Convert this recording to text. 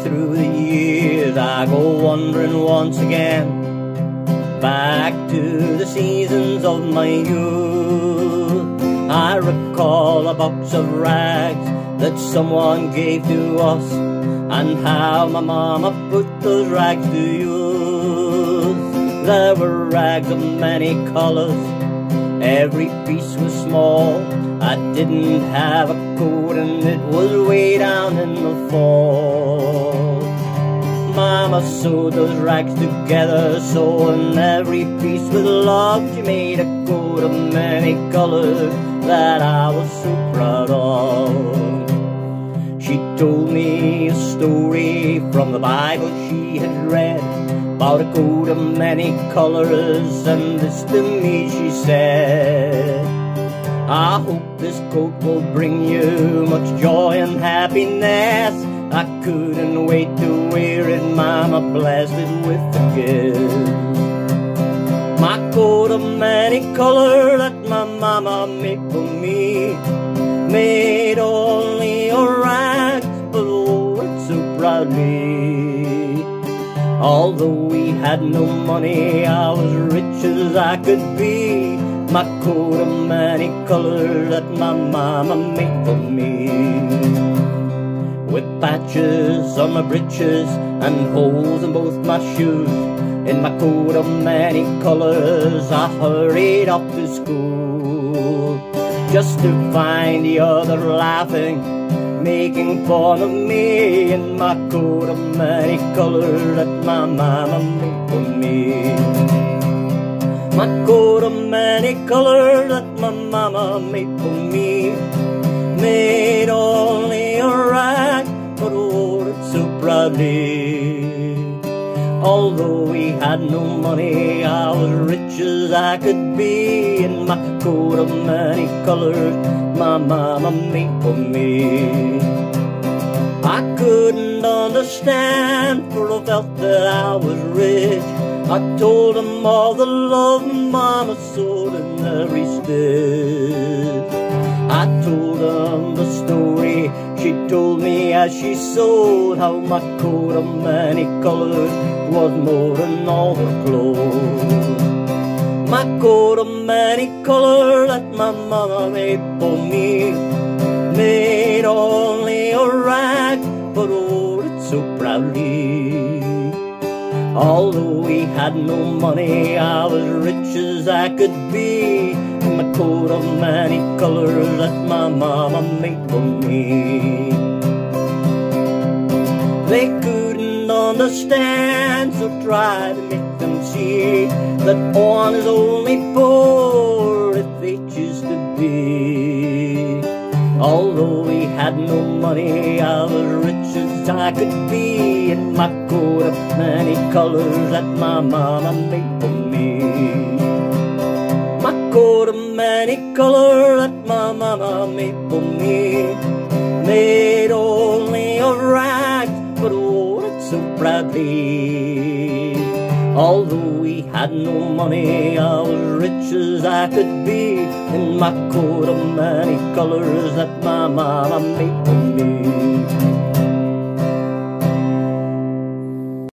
through the years I go wandering once again, back to the seasons of my youth. I recall a box of rags that someone gave to us, and how my mama put those rags to use. There were rags of many colours, every piece was small. I didn't have a coat and it was way down in the fall. Mama sewed those rags together, sewing every piece with love. She made a coat of many colours that I was so proud of. She told me a story from the Bible she had read, about a coat of many colours, and this to me she said, I hope this coat will bring you much joy and happiness. I couldn't wait to wear it, Mama blessed it with a kiss. My coat of many colours that my mama made for me, made only of rags, but wore it so proudly. Although we had no money, I was rich as I could be. My coat of many colours that my mama made for me, with patches on my breeches and holes in both my shoes. In my coat of many colours I hurried off to school, just to find the other laughing, making fun of me. In my coat of many colours that my mama made for me, my coat of many colours that my mama made for me, made only a rag, but wore it so proudly. Although we had no money, I was rich as I could be. In my coat of many colours my mama made for me. I couldn't understand, for I felt that I was rich. I told them all the love mama sewed in every stitch. I told them the story she told me as she sewed, how my coat of many colours was more than all her clothes. My coat of many colours that my mama made for me, made only a rag, but wore it so proudly. Although we had no money, I was rich as I could be. In my coat of many colours that my mama made for me. They couldn't understand, so try to make them see that one is only poor if they choose to be. Although we had no money, I was rich as I could be. In my coat of many colours that my mama made for me, my coat of many colours that my mama made for me, made only of rags, but wore it so proudly. Although we had no money, I was rich as I could be. In my coat of many colours that my mama made for me.